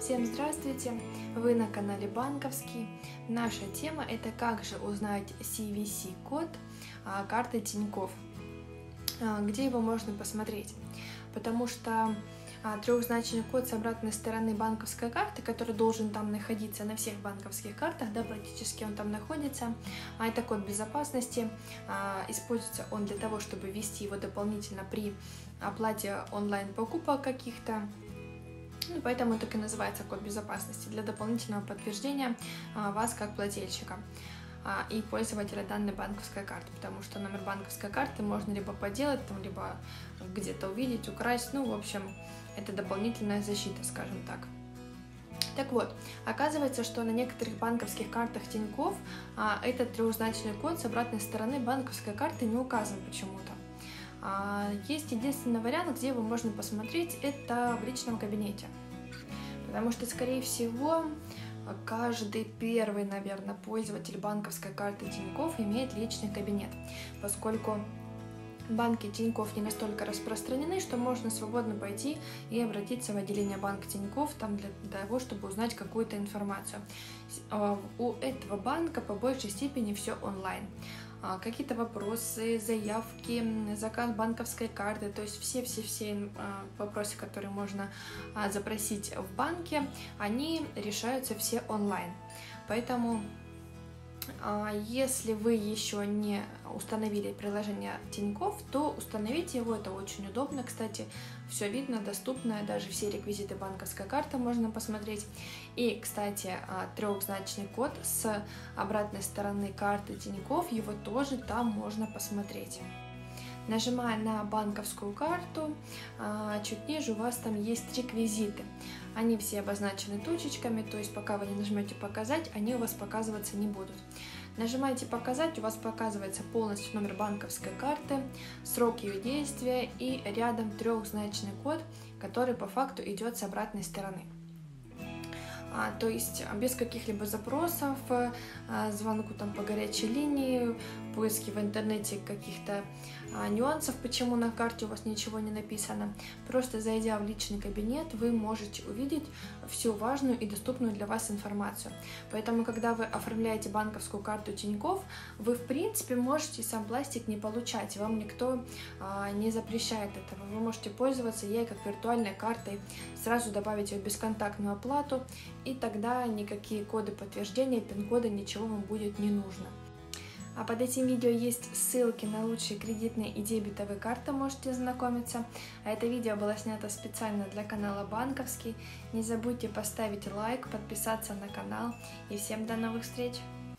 Всем здравствуйте! Вы на канале Банковский. Наша тема — это как же узнать CVC-код карты Тинькофф. Где его можно посмотреть? Потому что трехзначный код с обратной стороны банковской карты, который должен там находиться на всех банковских картах, да, практически он там находится, это код безопасности. Используется он для того, чтобы ввести его дополнительно при оплате онлайн-покупок каких-то. Поэтому так и называется код безопасности, для дополнительного подтверждения вас как плательщика и пользователя данной банковской карты, потому что номер банковской карты можно либо подделать, либо где-то увидеть, украсть, в общем, это дополнительная защита, скажем так. Так вот, оказывается, что на некоторых банковских картах Тинькофф этот трехзначный код с обратной стороны банковской карты не указан почему-то. Есть единственный вариант, где его можно посмотреть, это в личном кабинете. Потому что, скорее всего, каждый первый, наверное, пользователь банковской карты Тинькофф имеет личный кабинет, поскольку банки Тинькофф не настолько распространены, что можно свободно пойти и обратиться в отделение банка Тинькофф там для того, чтобы узнать какую-то информацию. У этого банка по большей степени все онлайн. Какие-то вопросы, заявки, заказ банковской карты, то есть все вопросы, которые можно запросить в банке, они решаются все онлайн. Поэтому, если вы еще не установили приложение Тинькофф, то установите его, это очень удобно, кстати, все видно, доступно, даже все реквизиты банковской карты можно посмотреть. И, кстати, трехзначный код с обратной стороны карты Тинькофф, его тоже там можно посмотреть. Нажимая на банковскую карту, чуть ниже у вас там есть реквизиты. Они все обозначены точечками, то есть пока вы не нажмете «Показать», они у вас показываться не будут. Нажимаете «Показать», у вас показывается полностью номер банковской карты, срок ее действия и рядом трехзначный код, который по факту идет с обратной стороны. То есть без каких-либо запросов, звонку там по горячей линии, поиски в интернете каких-то нюансов, почему на карте у вас ничего не написано. Просто зайдя в личный кабинет, вы можете увидеть всю важную и доступную для вас информацию. Поэтому, когда вы оформляете банковскую карту Тинькофф, вы в принципе можете сам пластик не получать, вам никто не запрещает этого. Вы можете пользоваться ей как виртуальной картой, сразу добавить ее в бесконтактную оплату, и тогда никакие коды подтверждения, пин-коды, ничего вам будет не нужно. А под этим видео есть ссылки на лучшие кредитные и дебетовые карты, можете знакомиться. А это видео было снято специально для канала Банковский. Не забудьте поставить лайк, подписаться на канал и всем до новых встреч!